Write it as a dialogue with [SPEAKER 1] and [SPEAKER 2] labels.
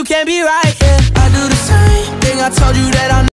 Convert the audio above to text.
[SPEAKER 1] you can't be right, yeah. I do the same thing, I told you that I